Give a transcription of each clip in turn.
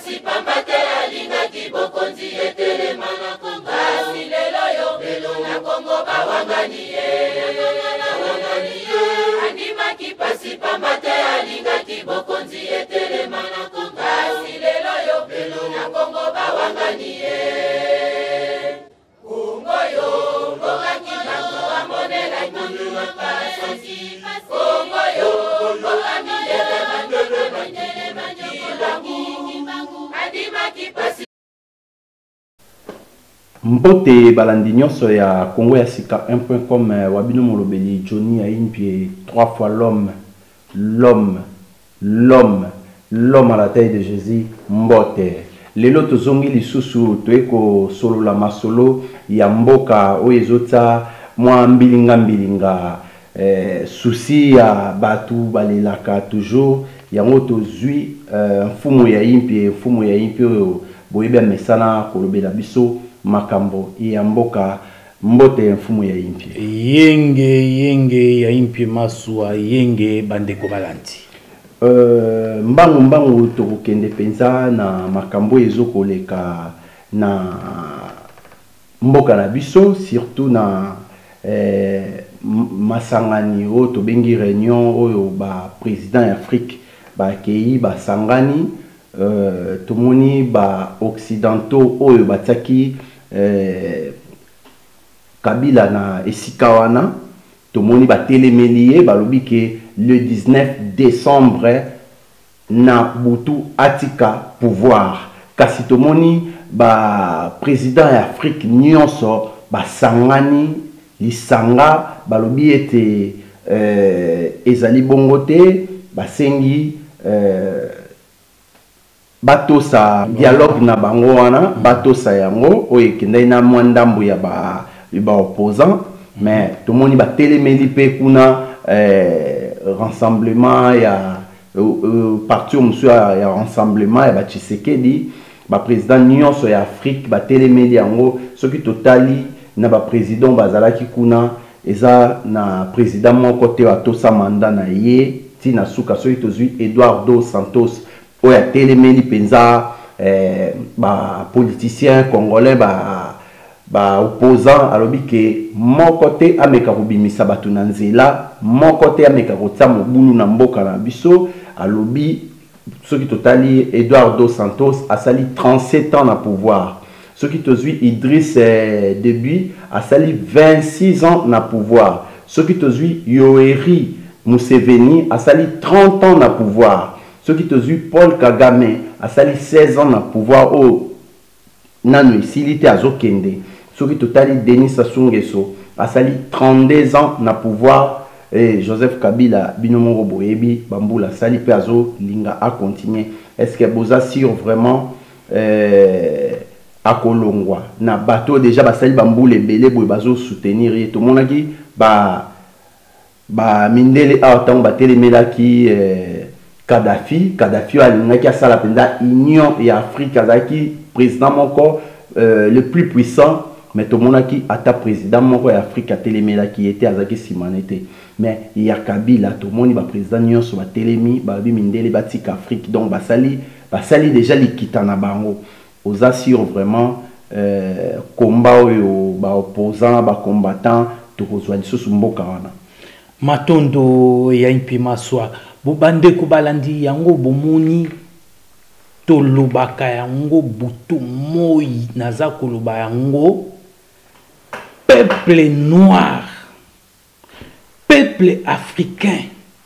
kipasi pambate alinga kibokonzi etele mana kongo asilelo yo na kongo bawanganie andima kipasi pambate alinga kibokonzi etele mana kongo asilelo yo na kongo bawanganie kongo yo mboka kibango amonela kindu mapasi kongo yo mboka milele bandele bandele Mbote balandi nyonso ya Congo ya sika 1.com wabino molobeli Johnny a une pied 3 fois l'homme à la taille de Jésus mbote lelo tozongi lisusu toeko solo la masolo ya mboka oyezota mwa mbilinga souci ya batu balelaka toujours yango tozwi mfumu ya impi oyo boyeba mesana kolobela biso makambo ya mboka mbote mfumu ya impi yenge ya impi maswa yenge bandeko balandi mbangu tokokende penza na makambo ezokoleka na mboka na biso surtout na masangani oyo tobengi réunion oyo ba président ya Afrique bakei basangani tomoni ba occidentaux oyo bataki Kabila na esika wana tomoni batelemeli balobi ke le 19 décembre na butu atika pouvoir kasi tomoni ba président ya Afrique nyonso basangani lisanga balobi ete ezali bongo te basengi batosa dialogue na bango wana batosa yango oyo ekendai na mwa ndambo ya ba opposant mais tomoni batelemeli pe kuna rassemblement ya parti mosusu ya rassemblement ya Tshisekedi ba président nyonso ya Afrique batelemeli yango soki totali na ba président bazalaki kuna eza na président moko te atosa mandat na ye tina suka soki tozwi Eduardo Santos oya telemeli penza ba politicien congolais ba opposant alobi ke moko te ameka kobimisa batu na nzela moko te ameka kotia mobulu na mboka na biso alobi soki totali Eduardo Santos asali 37 ans na pouvoir soki tozwi Idriss Déby asali 26 ans na pouvoir soki tozwi Yoweri Museveni asali 30 ans na pouvoir soki tozwi Paul Kagame asali 16 ans na pouvoir o nanu esilite azokende soki totali Denis Sassou Nguesso asali 32 ans na pouvoir et Joseph Kabila binomo boyebi bambula sali pe azo linga a continuer est-ce que boza sûr vraiment akolongwa na bateau déjà basali bambule belé boye bazo soutenir et tout monaki ba mindele a tant batelemelaki Kadhafi alingaki asala penda Union et Afrique azaki président moko le plus puissant mais tout monaki ata président moko ya Afrique atelemela qui était azaki simanete mais il y a Kabila tout moni ba président nyonso ba telemi ba bi mindele batika Afrique donc basali déjà likita na bango aux assure vraiment combat oyo ba opposant ba combattant to kozwa lisusu mboka wana matondo ya impima swa bubande kubalandi yango bomoni tolobaka yango butu moi naza koloba yango peuple noir peuple africain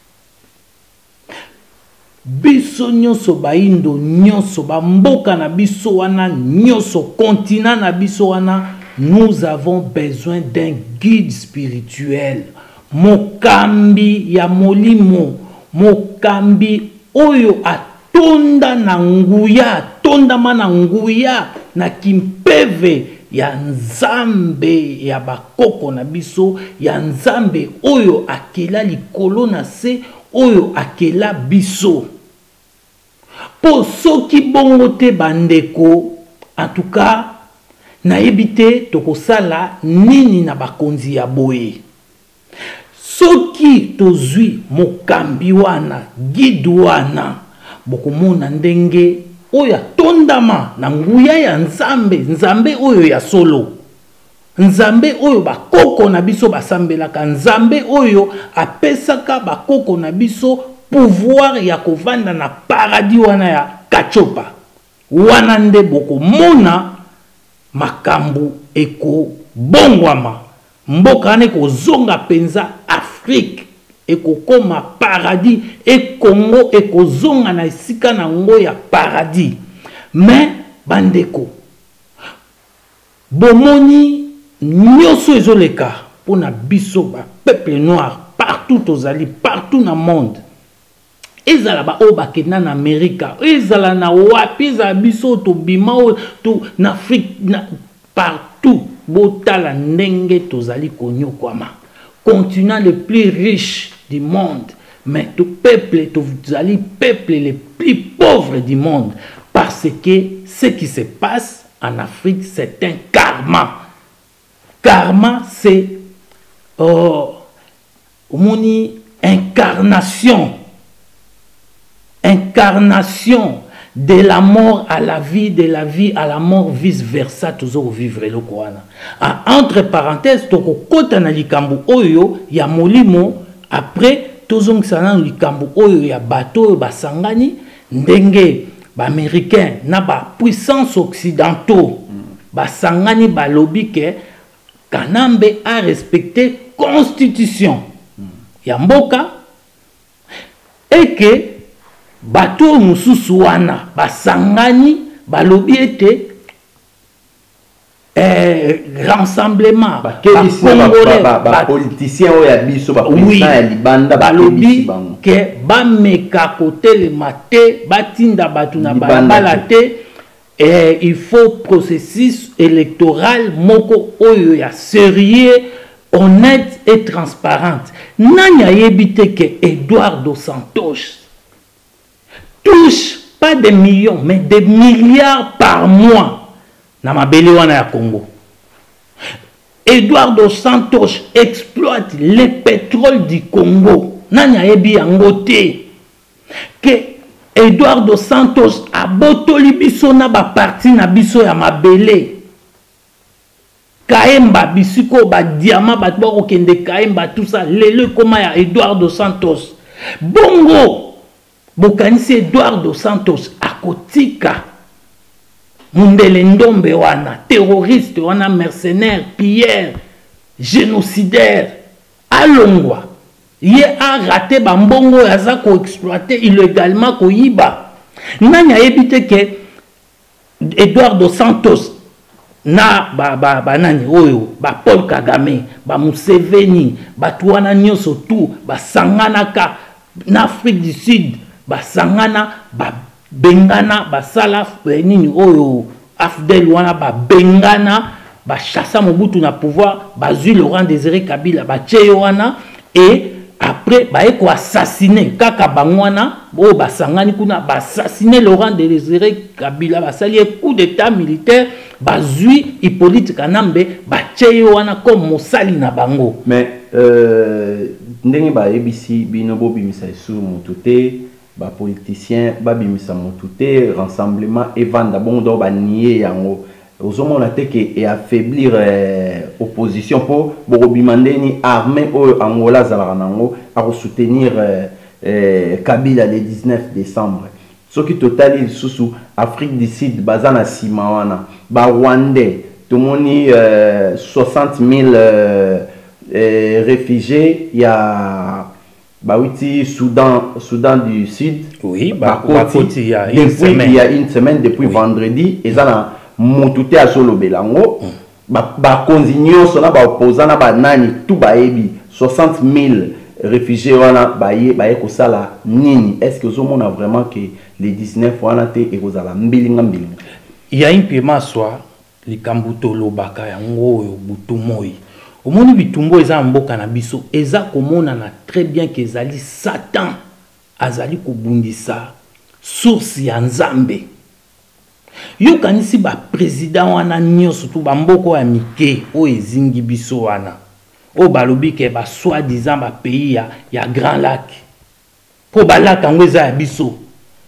biso nyonso baindo nyonso bamboka na biso wana nyonso continent na biso wana nous avons besoin d'un guide spirituel mokambi ya molimo mokambi oyo atonda na nguya atondama na nguya na kimpeve ya nzambe ya bakoko na biso ya nzambe oyo akela likolo na se oyo akela biso po soki bongo te bandeko en tout cas nayebi te tokosala nini na bakonzi ya boye soki tozwi mokambi wana guide wana bokomona ndenge oyo tondama na nguya ya nzambe, nzambe oyo ya solo, nzambe oyo bakoko na biso basambelaka, nzambe oyo apesaka bakoko na biso pouvoir ya kovanda na paradis wana ya kachopa. Wana nde bokomona makambu eko bongwama, mboka ne kozonga penza Afrique ekokoma paradis, e Congo ekozonga na esika na ngo ya paradis. Mais bandeko bomoni nyonso ezoleka pona biso ba peuple noir partout ozali, partout na monde. Ezala ba o bakenda na Amerika, ezala na wapi, ezala biso to bima to na Afrique, na partout botala ndenge tozali konyokwama. Continent le plus riche du monde, mais tout peuple, tozali peuple les plus pauvres du monde, parce que ce qui se passe en Afrique, c'est un karma. Karma, c'est incarnation de la mort à la vie, de la vie à la mort, vice versa, toujours vivre le Kouana. Entre parenthèses, toko kota na likambu oyo ya molimo, après tozong sana likambu oyo ya bateau basangani, ndenge ba américain na ba puissance occidentaux basangani ba lobby ke Kanambe a respecté constitution ya mboka, et que bateau mususu wana basangani balobi ete rassemblement politicien oya biso ba président ya libanda balobi ke bameka kotelema te, batinda batu na balabala te, il faut processus électoral moko oyo ya sérieux, honnête et transparente. Nani ayebite ke Eduardo dos Santos touche pas des millions, mais des milliards par mois dans ma belle wana ya Congo. Eduardo dos Santos exploite le pétrole du Congo. Nani ayebi yango te que Eduardo dos Santos a botoli biso na ba parti na biso ya mabele. Kaemba bisiko ba diamant ba to kende Kaemba tout ça lelo koma ya Eduardo dos Santos. Bongo bokanisi Eduardo dos Santos akotika mundele ndombe wana, terroriste wana, mercenaire, pilleur, génocidaire, alongwa ye a raté bambongo yaza ko exploiter illégalement ko yiba. Nani ayebite ke Eduardo dos Santos na nani oyo ba Paul Kagame, ba Museveni, ba tuana nyonso tout basanganaka na Afrique du Sud, basangana ba bengana basala nini oyo Afdel wana ba bengana ba chassa Mobutu na pouvoir, ba zui Laurent Désiré Kabila ba cheyo wana, et après ba eko assassiner kaka bangwana bo basangani kuna ba assassiner Laurent Désiré Kabila, ba sali coup d'état militaire, ba zui Hippolyte Kanambe ba cheyo wana comme mosali na bango. Mais ndenge ba ebisi bino bo bimisa su mututé ba politicien ba bimisa mututé rassemblement et vanda bon do ba nier yango ozomona te ke et affaiblir opposition pour borobimande ni armée o Angola zalaka nango a soutenir Kabila le 19 décembre. Ce qui totali sous Afrique du Sud bazana simawana ba Rwandais tout moni 60 000 réfugiés, il y a Soudan du Sud. Oui, il y a une semaine, depuis vendredi, et ça a monté à Solo Belango. Konzinyo, son opposant à Nani, tout baebi, 60 000 réfugiés, nini. Est-ce que vous avez vraiment que les 19 et vous avez il y a un paiement soit les Kambuto Lobaka, Yango, Butumoi. Au monde bitumbo eza mboka na biso eza komona na très bien que ezali Satan azali kobundisa source ya Nzambe. Yo kanisi ba président wana nyonso tout ba mboko ya mike o ezingi biso wana. O balobi ke ba soi-disant ba pays ya Grand Lac. Po ba lac ngo eza ya biso.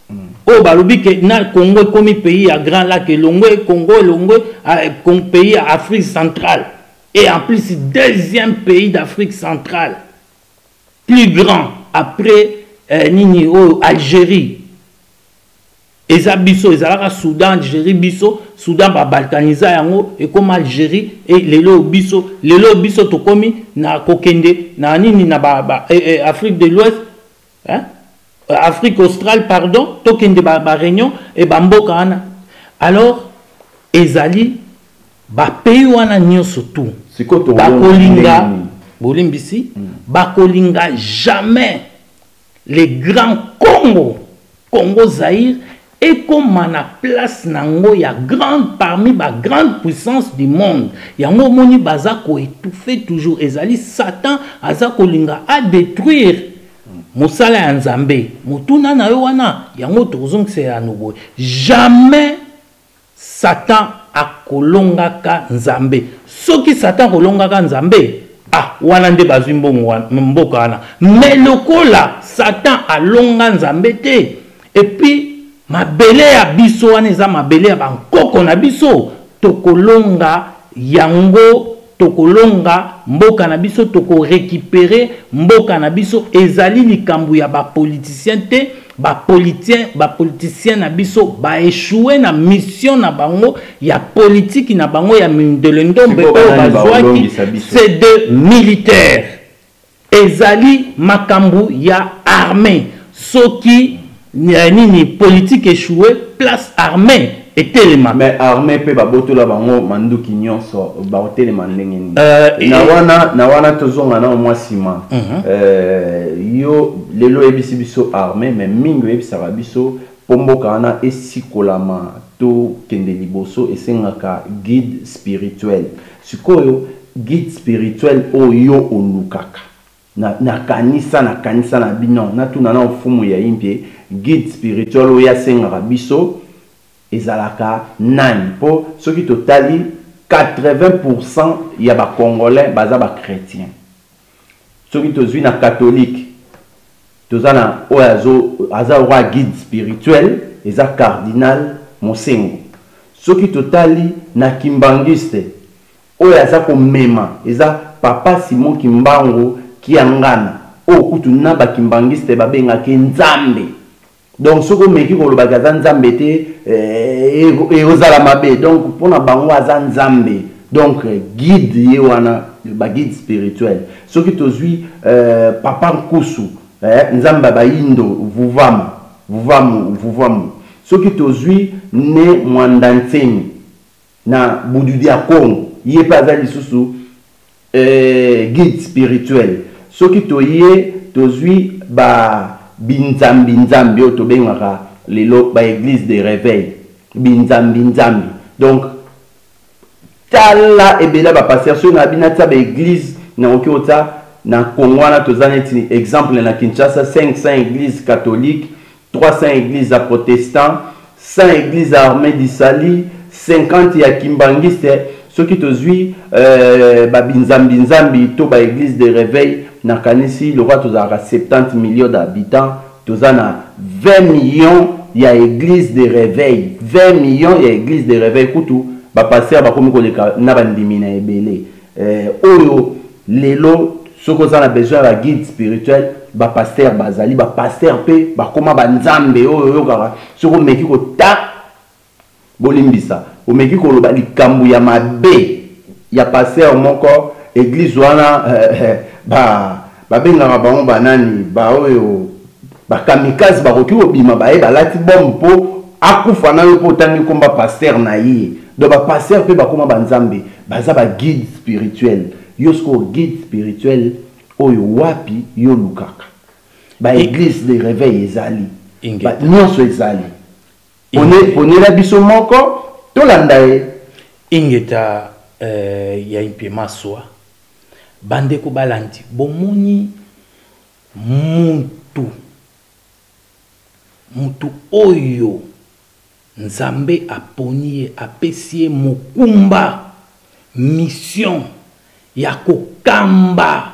Oh, balobi que na Congo comme pays à Grand Lac et Longwe, Congo comme pays à Afrique centrale. Et en plus, deuxième pays d'Afrique centrale. Plus grand après Nini, Algérie. Eza biso, ezalaka Soudan, Algérie biso, Soudan ba balkaniza yango et comme Algérie et lelo biso to komi na kokende na nini na Afrique de l'Ouest, hein? Afrique australe pardon, tokende ba réunion et ba mboka ana. Alors ezali ba pays wana nyonso tout. Ba kolinga bolimbisi, ba kolinga jamais les grands Congo Zaïre et comme na place nango ya grande parmi ba grande puissance du monde. Yango moni baza ko étouffer toujours ezali Satan aza kolinga à détruire mosala ya Nzambe. Mutuna na yo wana yango tozong c'est à nouveau. Jamais Satan akolongaka Nzambe. Soki Satan kolongaka Nzambe, ah wana nde bazwi mboka wana. Mais lokola Satan alonga Nzambe te et puis mabele ya biso wana eza mabele ya bankoko na biso tokolonga yango tokolonga mboka na biso toko récupérer mboka na biso ezali likambo ya bapoliticien te bapoliticien na biso ba échoué na mission na bango ya politique na bango ya mindele ndombe oyo bazwaki c'est de militaires ezali makambo ya armée soki ni politique échoué place armée et téléma mais armée pe baboto la bango manduki nyonso ba téléma ndenge ni na wana tozonga na mwa sima yo lelo ebisi biso armée mais mingo ebisa biso pomboka wana esikolama to kende liboso esengaka guide spirituel sikoyo guide spirituel oyo olukaka na kanisa na bino na tuna na ofumu ya impie guide spirituel oya sengaka biso ezalaka nani po soki totali 80% ya ba congolais baza ba chrétien soki tozwi na catholique tozana oyazo aza roi guide spirituel eza cardinal Mosengo soki totali na kimbangiste oyaza ko mema eza papa Simon Kimbango kiangana okutu na ba kimbangiste babengaka Nzambe. Donc ce que meki ko loba za Nzambe te e ozala mabe donc pona bango aza Nzambe donc guide ye wana ba guide spirituel ce qui tozui papa Nkusu Nzamba ba indo vuvamu ce qui tozui ne mwandantseni na bududi ya Congo ye pa za lisusu guide spirituel ce qui toye tozui ba binzambi oto bengaka lelo ba église de réveil binzambi donc tala ebela ba pasteur so na binata ba église na okiota na Congo na tozana ti exemple na Kinshasa 500 églises catholiques 300 églises protestants 100 églises armées d'Isali 50 ya kimbangiste ce qui tozui ba binzambi to ba église de réveil na kanisi le roi tozara 70 millions d'habitants tozana 20 millions ya église de réveil 20 millions ya église de réveil kutu ba passer ba komi koleka na bandimi na ebele oyo lelo soko za na besoin ba guide spirituel ba pasteur bazali ba pasteur pe ba koma ba Nzambe oyo kaka soko meki ko ta bolimbisa o meki ko loba likambu ya mabe ya pasteur moko église wana ba benga bango banani ba oyo ba kamikaze ba koki obima ba lati bombe po akufa na yo po tangi komba pasteur na ye do ba pasteur pe ba koma ba Nzambe baza ba guide spirituel yosko guide spirituel oyo wapi yo lukaka ba église de réveil ezali ba nyonso ezali pone la biso moko to landae ingeta ya impema soi bandeko balandi bomoni mutu oyo Nzambe aponi apesi mokumba mission ya kokamba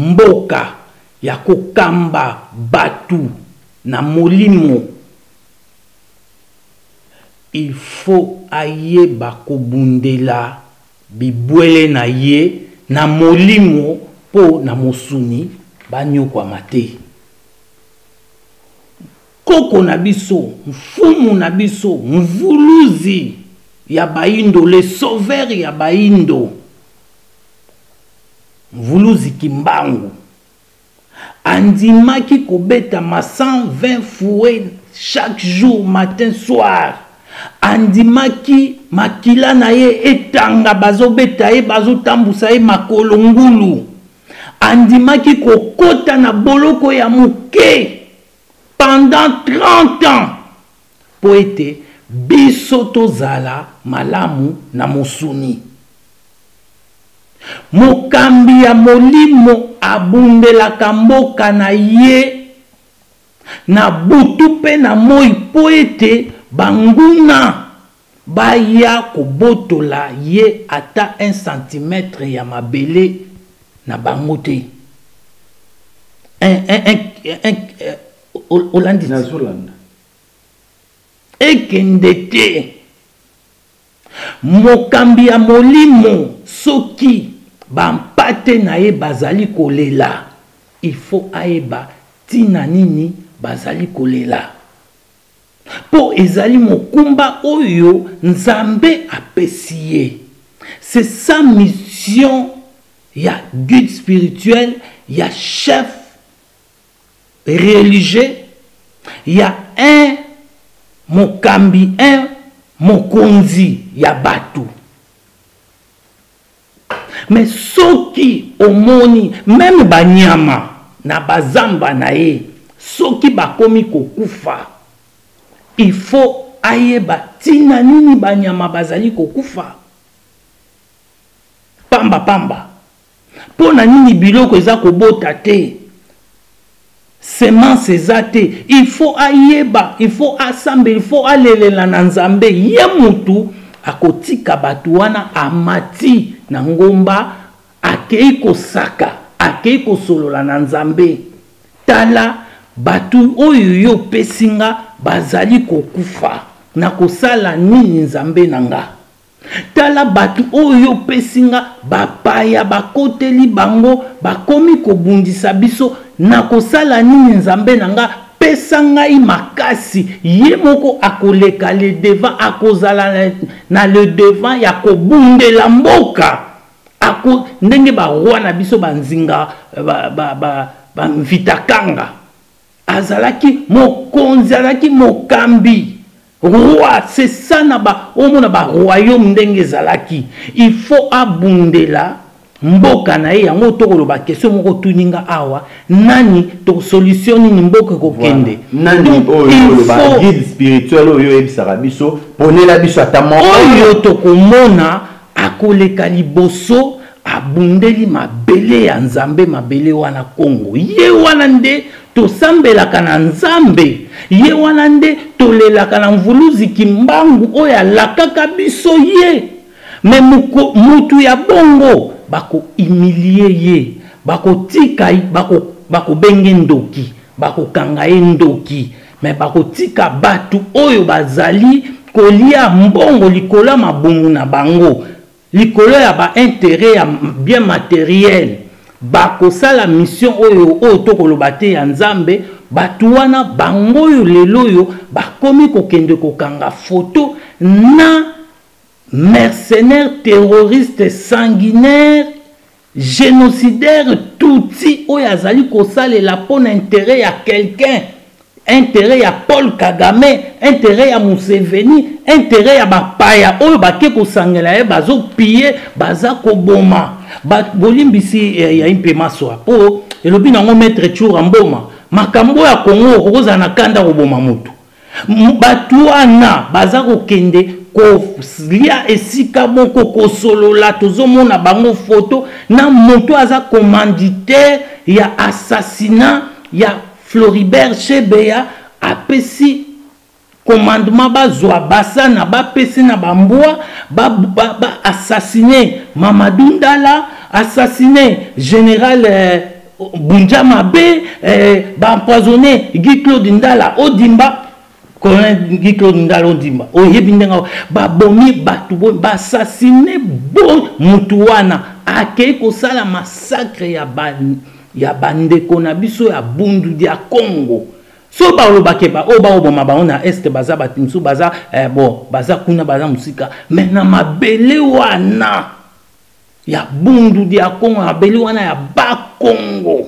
mboka ya kokamba batu na molimo il faut ayeba kobundela bibwele na ye na molimo po na mosuni banyokwa mate. Koko na biso, mfumu na biso, mvuluzi ya baindo, le sauveur ya baindo, mvuluzi Kimbangu, andimaki kobeta ma 120 fouets chaque jour, matin, soir. Andimaki makila na ye etanga bazobeta ye bazotambusa ye makolo ngulu. Andimaki kokota na boloko ya muke pendant 30 ans po ete biso tozala malamu na mosuni. Mokambi ya molimo abundelaka mboka na ye na butu pe na moi po ete banguna baya kobotola ye ata 1 cm ya mabele na bangote. Olandi Nazolanda. ekende te. Mokambi ya molimo soki bampate na ye bazali kolela, il faut ayeba tina nini bazali kolela. Po ezali mokumba oyo Nzambe apesi ye. C'est sa mission. Il y a guide spirituel, il y a chef religieux, il y a un mokambi, un mokonzi, il y a batu. Mais soki omoni, même banyama na bazamba na ye, soki bakomi kokufa, il faut ayeba tina nini banyama bazali kokufa. Pamba pamba. Pona nini biloko eza kobota te. Semence eza te. Il faut ayeba, il faut assembler, il faut alelela na Nzambe. Ye mutu akotika batu wana amati na ngomba, akei kosaka, akei kosolola na Nzambe. Tala batu oyo yo pesinga bazali kokufa. Na kosala nini Nzambe nanga. Tala batu oyo pesinga bapaya bakoteli bango bakomi kobundisa biso na kosala nini Nzambe nanga pesa ngai makasi ye moko akoleka le devant akozala na le devant ya kobundela mboka ako ndenge ba roi na biso banzinga ba mvitakanga azalaki mokonzi azalaki mokambi. Roi, c'est ça naba omona ba royaume ndenge zalaki. Il faut abundela mboka na ye yango tokoloba question moko tuninga awa nani to solution ni mboka kokende. Nani oyo ba guide spirituel oyo ebisaka biso ponela biso atamo oyo tokomona akoleka liboso abundeli mabele ya Nzambe mabele wana Kongo. Ye wana nde tosambelaka na Nzambe. Ye wana nde tolelaka na mvuluzi Kimbangu oyo alakaka biso ye. Me mutu ya bongo bako humilie ye. Bako tika bako benge ndoki. Bako kanga ye ndoki. Me bako tika batu oyo bazali kolia mbongo likola mabungu na bango. Likolo ya ba intérêt ya bien matériel. Bako sala mission oyo tokoloba te ya Nzambe. Batu wana bango yo lelo yo bakomi kokende kokanga photo na mercenaires, terroristes, sanguinaires, génocidaires, tutsi oyo azali kosalela pona intérêt ya quelqu'un. Intérêt ya Paul Kagame, intérêt ya Museveni, intérêt ya bapaya oyo bake kosangela ye bazo piller baza koboma. Bolimbisi ya impe maswa po elobi nango maître Tchoura Mboma makambo ya Kongo koza na kanda koboma mutu. Batu wana baza kokende kolia esika moko kosolola tozomona bango photo na moto aza commanditaire ya assassinat ya Floribert Chebeya apesi commandement bazwa basa na bapesi na bambwa assassiné Mamadou Ndala, assassiné général Bunja Mabe, empoisonné Guy Claude Ndala Odimba. colonel Ngiko Ndalo Ndimba oyebi ndenga babomi batu bo bassassiner bon mutu wana akei kosala massacre ya bandeko na biso ya bundu dia Congo so balobake ba o baoboma bango na este baza batimsu baza bon baza kuna baza musika mais na mabele wana ya bundu dia Congo mabele wana ya ba Congo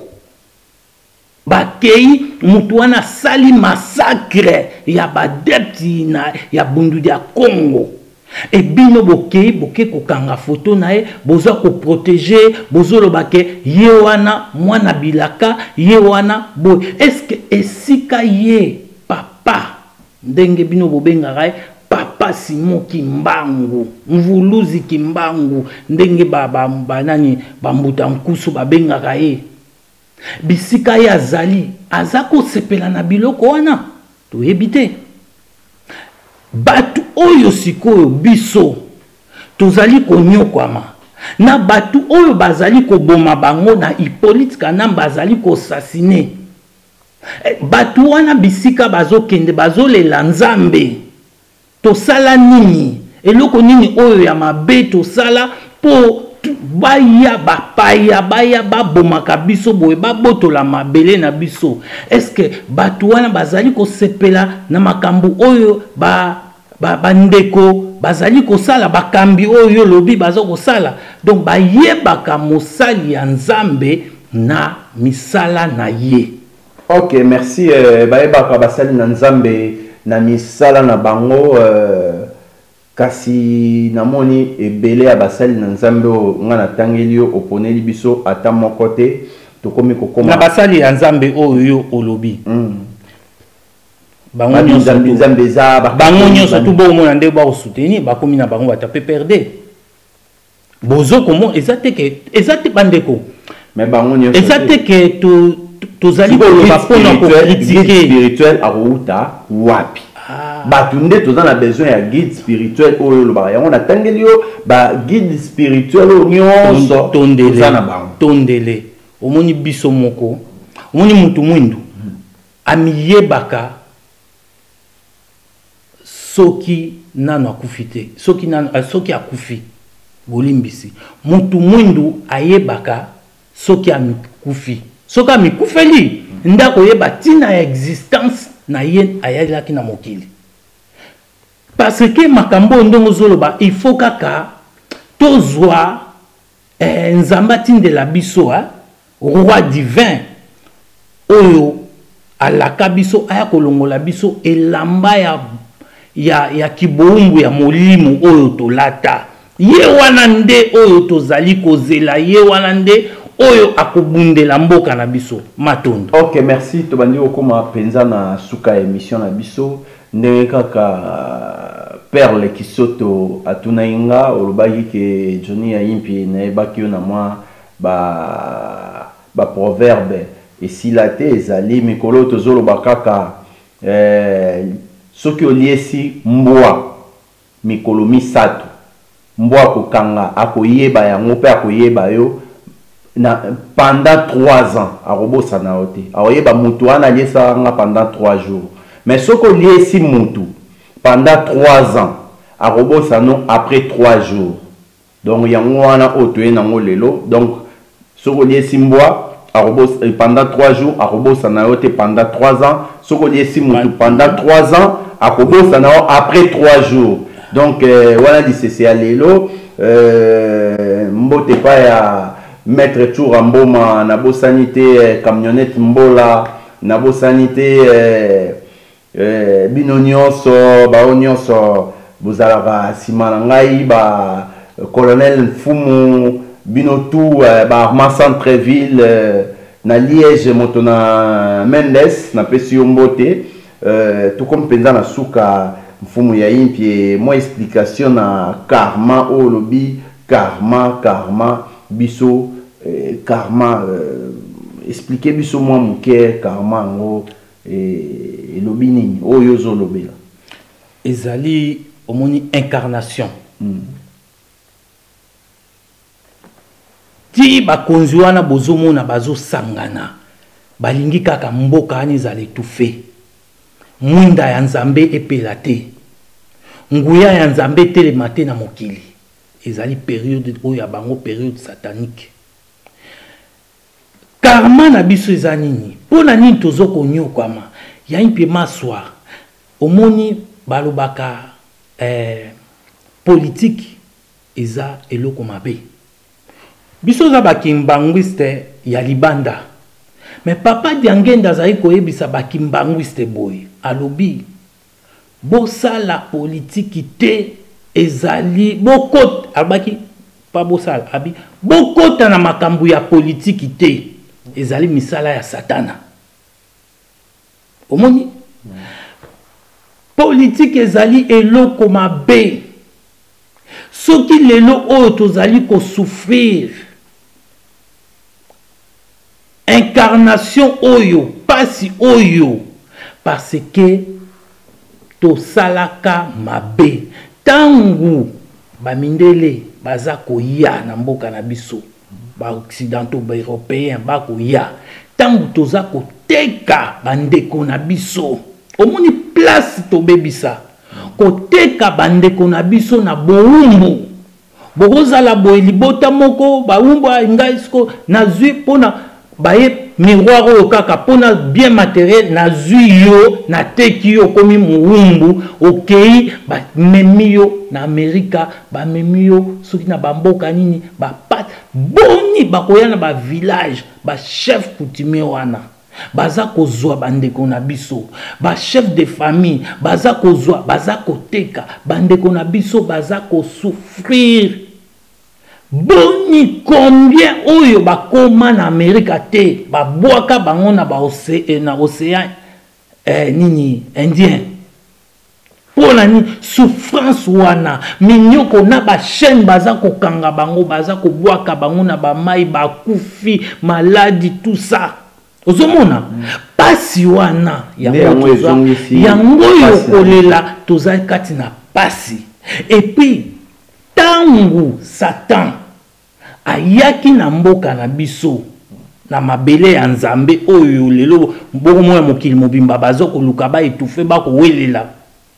bakei mutu wana sali massacre ya badepti na ya bundu dia Congo et bino boke kokanga photo na ye boza ko protéger bozolo bake ye wana mwana bilaka ye wana boy est-ce que esika ye papa ndenge bino bobenga rai papa Simon Kimbangu mvuluzi Kimbangu ndenge banani bambuta nkusu babenga rai bisika ye azali azako sepela na biloko wana toyebi te batu oyo sikoyo biso tozali konyokwama na batu oyo bazali koboma bango na Hippolyte Kanamba bazali kosasine batu wana bisika bazokende bazolela Nzambe tosala nini eloko nini oyo ya mabe tosala po baya bapaya baya babomaka biso boye babotola mabele na biso est-ce que batu wana bazali kosepela na makambo oyo bandeko bazali kosala bakambi oyo lobi bazo kosala donc bayebaka mosali ya Nzambe na misala na ye. Ok, merci. Bayebaka basali na Nzambe na misala na bango kasi namoni ebele ya basali na Nzambe nga na tangeli yo oponeli biso ata moko te tokomi kokoma na basali ya Nzambe oyo olobi bango nyonso tu bomona nde ba soutenir bakomi na bango batape perdre bozo komo ezate bandeko mais bango nyonso ezate ke tozali koloba pona ko critiquer spirituel arouta wapi batu nde toza na besoin ya guide spirituel oyo lobaka yango na tangeli yo ba guide spirituel oyo nyonso toza na bango tondele omoni biso moko omoni mutu mwindu amiyebaka soki nano akufi te soki akufi bolimbisi mutu mwindu ayebaka soki amikufi soki amikufeli ndako yeba tina ya existence na ye ayalaki na mokili parce que makambo ndongo zoloba il faut kaka tozwa nzamba tindela biso roi divin oyo alaka biso aya kolongola biso elamba ya kiboumbu ya molimo oyo tolata ye wana nde oyo tozali kozela ye wana nde oyo akobundela mboka na biso matondo. Ok, merci. Tobandi okoma penza na suka émission na biso ndenge kaka perle kisoto atuna inga olobaki ke Johnny Yayimpi na ebaki yo na mwa ba proverbe esilate ezali mikolo tozoloba kaka soki oliesi mbwa mikolo misato mbwa kokanga akoyeba yango pe akoyeba yo na pendant 3 ans arobosa na ote akoyeba mutu wana liesa nga pendant 3 jours mais soki oliesi mutu pendant 3 ans arobosa no après 3 jours donc yango wana otoye nango lelo donc soki oliesi mbwa pendant 3 jours arobosa na ote pendant 3 ans soki oliesi mutu pendant 3 ans akobosa na après 3 jours donc wana lisese ya lelo mbote pa ya maître Tour Mboma na bosani te camionnette Mbola na bosani te bino nyonso bao nyonso bozalaka nsima na ngai ba colonel Mfumu bino tu ba Armand Centreville na Liège moto na Mendes na pesi yo mbote tokomi mpenza na suka Mfumu Yayimpi mo explication na karma o lobi karma biso karma expliquer biso moi muke karma ngo lobi nini oyo zo lobela ezali omoni incarnation ti bakonzi wana bozomona bazosangana balingi kaka mboka ani ezala étouffé mwinda ya nzambe epela te nguya ya nzambe telema te na mokili ezali période oyo ya bango période satanique karma na biso eza nini mpona nini tozokonyokwama ya mpe maswa omoni balobaka politique eza eloko mabe biso za bakimbanguiste ya libanda mais papa Diangenda azali koyebisa bakimbanguiste boye alobi bosala politique te ezali bokota alobaki pa bosala abi bokota na makambo ya politique te ezali misala ya satana omoni politique ezali eloko mabe soki lelo oyo tozali kosouffrir incarnation oyo pasi oyo parce que tosalaka mabe tangu bamindele baza koya na mboka na biso ba-occidentaux ba-européen bakoya tangu toza koteka bandeko na biso omoni place tobebisa koteka bandeko na biso na bowumbu bokozala boye libota moko bawumbu ngai siko nazwi mpona baye miroir oyo kaka mpona bien matériel nazwi yo nateki yo komi mowumbu okei bamemi yo na amerika bamemi yo soki na bamboka nini bapate boni bakoya na bavillage bachef coutumier wana baza kozwa bandeko na biso bachef de famille baza kozwa baza koteka bandeko na biso baza kosouffrir boni combien oyo bakoma na Amerika te babwaka bango na océan nini indien pona ni souffrance wana minyoko na ba chaîne baza kokanga bango baza kobwaka bango na ba mai bakufi maladie tout ça ozomona pasi wana yango yokolela tozali kati na pasi et puis tangu Satan ayaki na mboka na biso na mabele ya nzambe oyo lelo mboko moya mokili mobimba bazo koluka ba etufe ba kowelela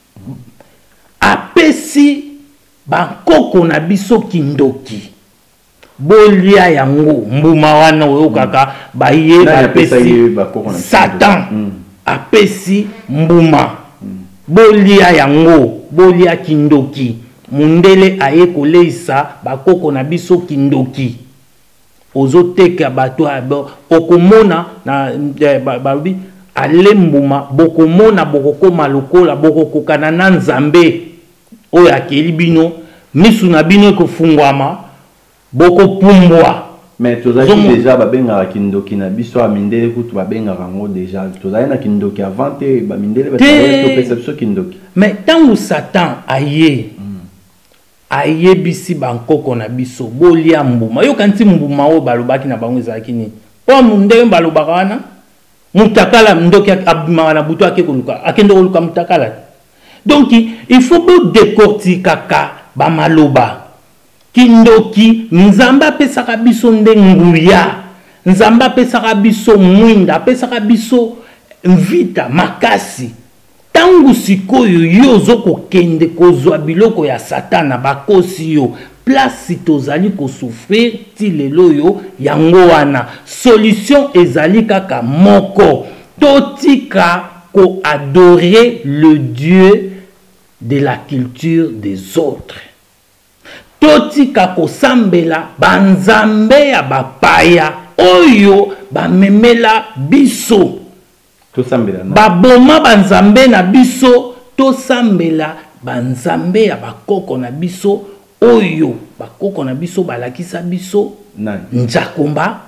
apesi bankoko na biso kindoki bolia yango mbuma wana oyo kaka baye bapesi Satan apesi mbuma bolia yango bolia kindoki mundele aye koleisa bakoko na biso kindoki ozoteka bato okomona na babi alembuma bokomona bokokoma lokola bokokokana na nzambe oyo akeli bino misu na bino ekofungwama bokopumbwa mais tozali déjà babengaka kindoki na biso amindele kutu babengaka yango déjà tozali na kindoki avant te bamindele batopesa biso kindoki mais ntango Satan aye ayebisi bankoko na biso bolia mbuma yoka nti mbuma oyo balobaki na bango ezalaki nini mpo ndenge balobaka wana mutakala ndoki abimaka na butu akende koluka mutakala donc il faut décortiquer kaka bamaloba kindoki nzambe apesaka biso nde nguya nzambe apesaka biso mwinda apesaka biso mvita makasi tangu sikoyo yo ozokokende kozwa biloko ya satana bakosi yo place tozali kosouffrir ti lelo yo yango wana solution ezali kaka moko totika koadorer le Dieu de la culture des autres totika kosambela banzambe ya bapaya oyo bamemela biso baboma banzambe na biso tosambela banzambe ya bakoko na biso oyo bakoko na biso balakisa biso njakomba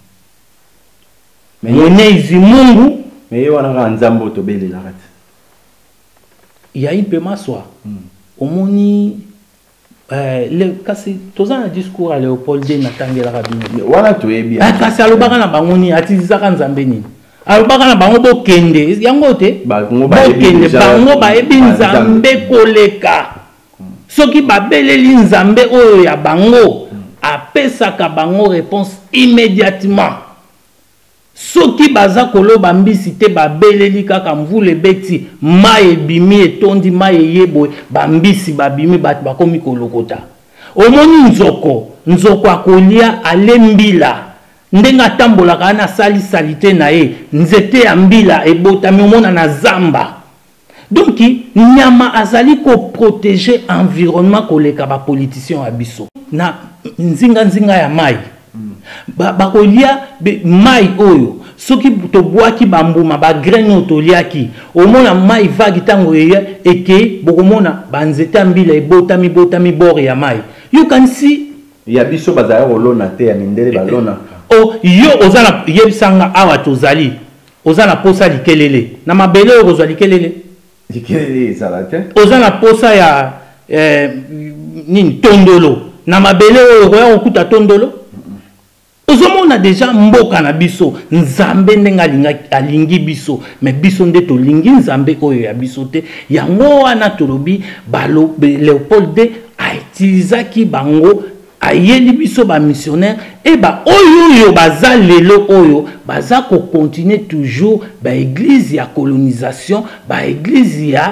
mwenyezi Mungu mais wana nzambo tobelela kati ya ipe maswa omoni kasi toza na discours à Léopold na tangela rabini wana toyebi kasi alobaka na bangoni atizaka nzambe nini alobaka na bango bokende yango te bokende bango bayebi nzambe koleka soki babeleli nzambe oyo ya bango apesaka bango réponse immédiatement soki baza koloba mbisi te babeleli kaka mvule beti mai ebimi etondi mai eyeboye bambisi babimi bato bakomi kolokota. Omoni nzoko akolia alembila ndenge atambolaka na sali salite na ye nzete ya mbila ebotami omona na zamba. Donc nyama azali ko protéger environnement koleka ba politicien ya biso na nzinga ya mai. Bakolia mai oyo soki tobwaki bambuma ba graine otoliaki omona mai vagi tango ye eke bokomona banzete mbila ebotami bord ya mai. You can see ya biso bazaya kolona te ya mindele balona. Oh yo ozana yebisanga awa tozali ozana posa likelele na mabele oyo kozwa likelele salate ozana posa ya nini tondolo na mabele oyo koya kokuta tondolo. Ozomona deja mboka na biso nzambe ndenga alingi biso mais biso nde tolingi nzambe oyo ya biso te yango wana tolobi Léopold II autilisaki bango ayeli biso ba missionnaire et ba oyo baza lelo oyo baza ko continuer toujours ba église ya colonisation ba église ya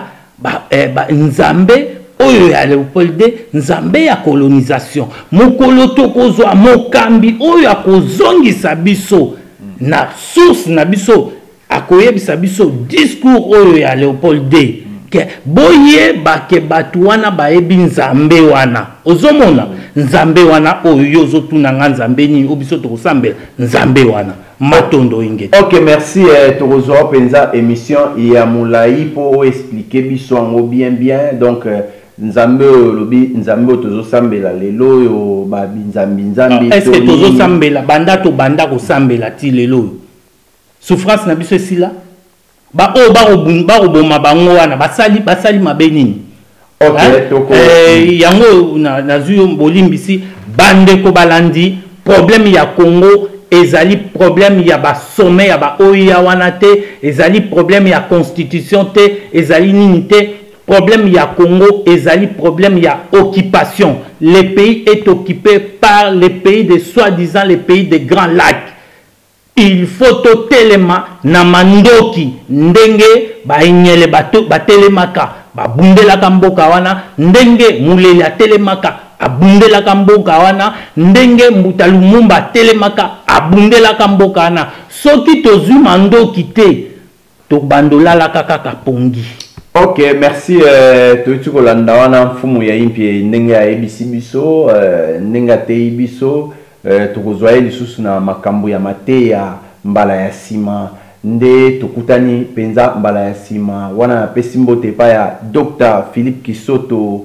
nzambe oyo ya Léopold II nzambe ya colonisation mokolo tokozwa mokambi oyo akozongisa biso na source na biso akoyebisa biso discours oyo ya Léopold II ke boye bake batu wana baebi nzambe wana ozomona nzambe wana oyo ozotuna nga nzambe nini obiso tokosambela nzambe wana matondo ingeti. Ok, merci tokozwa penza émission ya mulai po expliquer biso ngo bien donc nzambe lobi nzambe tozosambela lelo yo ba nzambi est-ce que tozosambela banda to banda ko sambela ti lelo souffrance na biso esila ba o ba roboma bango wana basali mabe nini. Ok, yango na zuyo bolimbisi bande ko balandi problème ya Congo ezali problème ya ba sommet ya ba oya wana te ezali problème ya constitution te ezali nini te. Problème ya Congo ezali problème ya occupation. Le pays est occupé par les pays de soi-disant les pays des Grands Lacs. Il faut totelema na mandoki ndenge ba inyele batelemaka babundelaka mboka wana ndenge muleli atelemaka abundelaka mboka wana ndenge Mbuta Lumumba atelemaka abundelaka mboka wana soki tozwi mandoki te to bandola kaka pongi. Ok, merci. Tu kolanda wana mfumu ya impie ndenge ya ABC biso ndenge te biso tokozwaye lisusu na makambo ya mate ya mbala ya sima nde tokutani penza mbala ya sima wana pesi mbote pa ya Dr. Philippe Kisoto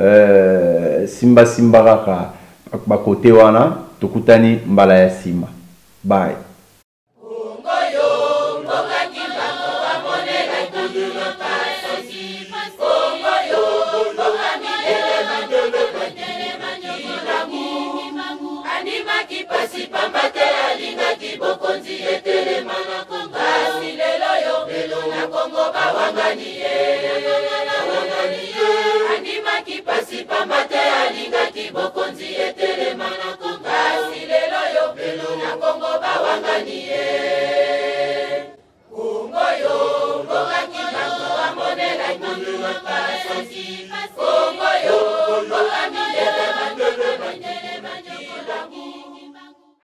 simba kaka bakote wana tokutani mbala ya sima. Bye. Pambate alinga kibokonzi etelema na Kongo asilelo yo na Kongo bawanganie andima kipasi pambate alinga kibokonzi etelema na Kongo asilelo yo na Kongo bawanganie Kongo yo mboka kibango amonela kundu mapasasi